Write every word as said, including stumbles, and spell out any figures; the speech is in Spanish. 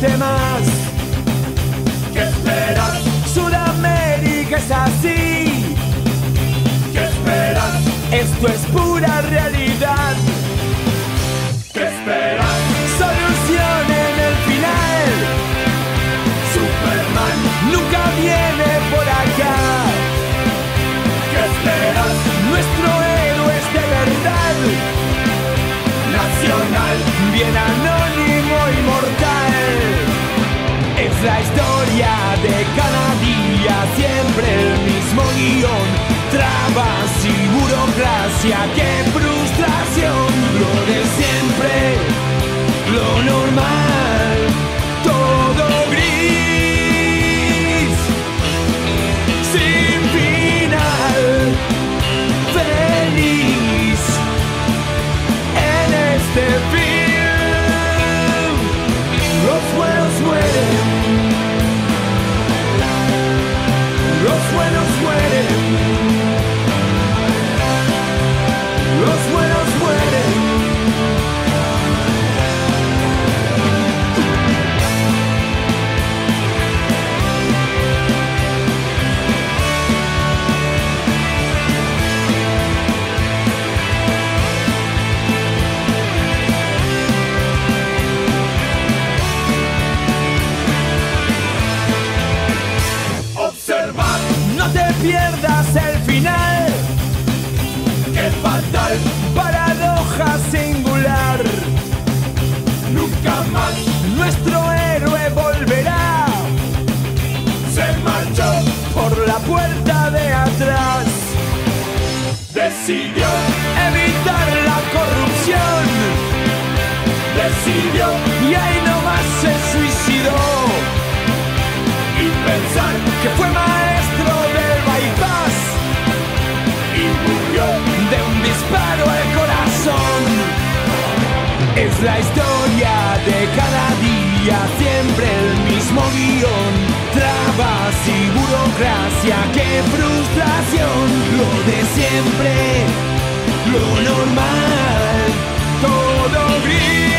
existe más. ¿Qué esperas? Sudamérica es así. ¿Qué esperas? Esto es pura realidad. ¿Qué esperas? Solución en el final. Superman. Nunca viene por acá. ¿Qué esperas? Nuestro héroe es de verdad. Nacional. Bien anónimo y mortal. Es la historia de cada día, siempre el mismo guión. Trabas y burocracia, qué frustración. Lo de siempre, lo normal, todo gris, sin final, feliz en este film. Los buenos mueren, los buenos mueren, los buenos mueren. Observar. No te pierdas el final. ¡Qué fatal! Paradoja singular. Nunca más Nuestro héroe volverá se marchó. por la puerta de atrás. Decidió. Evitar la corrupción. Decidió. Y ahí nomás se suicidó. Y pensar. Que fue maestro del bypass. Y murió. De un disparo al corazón. Es la historia de cada día, siempre el mismo guión. Trabas y burocracia, qué frustración. Lo de siempre, lo normal, todo gris.